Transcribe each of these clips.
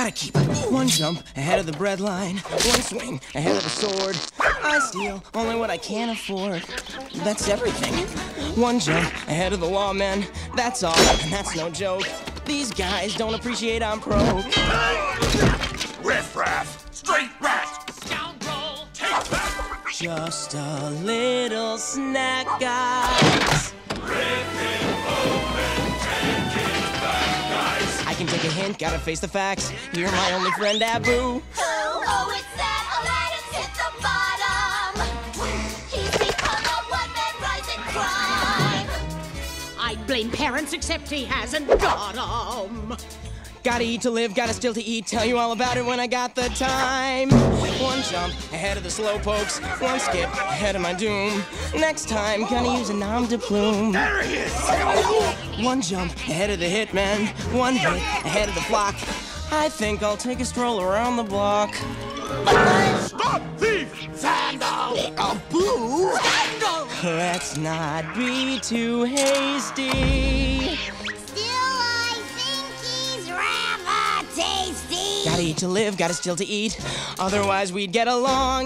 gotta keep one jump ahead of the breadline, one swing ahead of the sword. I steal only what I can afford. That's everything. One jump ahead of the law, men. That's all, and that's no joke. These guys don't appreciate I'm broke. Riff-raff! Straight rat! Scoundrel! Take that! Just a little snack, guys. Rip him open, take it back, guys! I can take a hint, gotta face the facts. You're my only friend, Abu. Oh, it's that Aladdin's hit the bottom. He's become a one-man rising crime. I'd blame parents, except he hasn't got 'em. Gotta eat to live, gotta still to eat. Tell you all about it when I got the time. One jump ahead of the slow pokes, one skip ahead of my doom. Next time, gonna use a nom de plume. There he is! One jump ahead of the hitman, one hit ahead of the flock. I think I'll take a stroll around the block. Stop thief! Vandal! Boo! Scandal! Let's not be too hasty. Still, I think he's rather tasty. Gotta eat to live, gotta still to eat. Otherwise, we'd get along.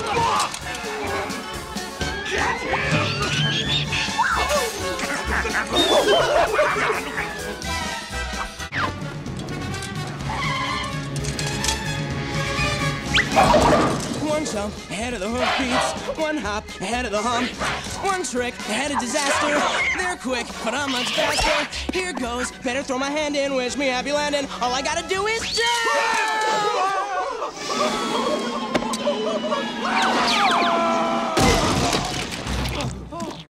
Get him! One jump ahead of the hoofbeats, one hop ahead of the hump, one trick ahead of disaster. They're quick, but I'm much faster. Here goes, better throw my hand in, wish me happy landing. All I gotta do is jump!